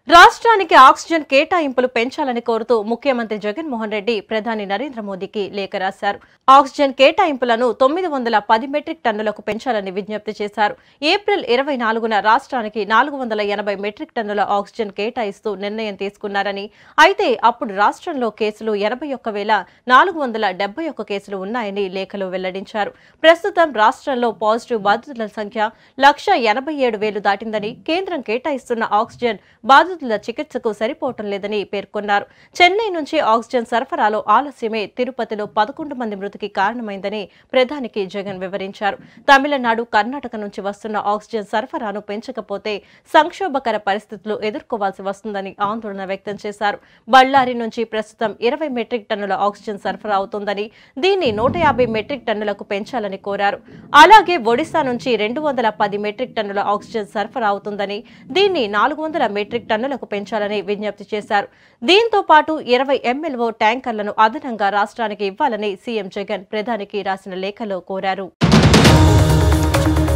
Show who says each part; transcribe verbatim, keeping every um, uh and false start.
Speaker 1: రాష్ట్రానికి ఆక్సిజన్ కేటాయింపులు పెంచాలని కోరుతూ ముఖ్యమంత్రి జగన్మోహన్ రెడ్డి ప్రధాని నరేంద్ర మోదీకి లేఖ రాశారు. ఆక్సిజన్ కేటాయింపులను తొమ్మిది వందల పది మెట్రిక్ టన్నులకు పెంచాలని విజ్ఞప్తి చేశారు. ఏప్రిల్ ఇరవై నాలుగున రాష్ట్రానికి నాలుగు వందల ఎనభై మెట్రిక్ టన్నుల ఆక్సిజన్ కేటాయిస్తూ నిర్ణయం తీసుకున్నారని, అయితే అప్పుడు రాష్ట్రంలో కేసులు ఎనభై ఒక్క వేల నాలుగు వందల డెబ్బై ఒక్క కేసులు ఉన్నాయని లేఖలో వెల్లడించారు. ప్రస్తుతం రాష్ట్రంలో పాజిటివ్ బాధితుల సంఖ్య లక్ష ఎనభై ఏడు వేలు దాటిందని, కేంద్రం కేటాయిస్తున్న ఆక్సిజన్ బాధితుల చికిత్సకు సరిపోవటం లేదని పేర్కొన్నారు. చెన్నై నుంచి ఆక్సిజన్ సరఫరాలో ఆలస్యమే తిరుపతిలో పదకొండు మంది మృతికి కారణమైందని ప్రధానికి జగన్ వివరించారు. తమిళనాడు, కర్ణాటక నుంచి వస్తున్న ఆక్సిజన్ సరఫరాను పెంచకపోతే సంక్షోభకర పరిస్థితులు ఎదుర్కోవాల్సి వస్తుందని ఆందోళన వ్యక్తం చేశారు. బళ్లారి నుంచి ప్రస్తుతం ఇరవై మెట్రిక్ టన్నుల ఆక్సిజన్ సరఫరా అవుతోందని, దీన్ని నూట యాభై మెట్రిక్ టన్నులకు పెంచాలని కోరారు. అలాగే ఒడిశా నుంచి రెండు వందల పది మెట్రిక్ టన్నుల ఆక్సిజన్ సరఫరా అవుతుందని, దీన్ని నాలుగు వందల మెట్రిక్ టన్నులకు పెంచాలని విజ్ఞప్తి చేశారు. దీంతో పాటు ఇరవై ఎంఎల్ఓ ట్యాంకర్లను అదనంగా రాష్ట్రానికి ఇవ్వాలని సీఎం జగన్ ప్రధానికి రాసిన లేఖలో కోరారు.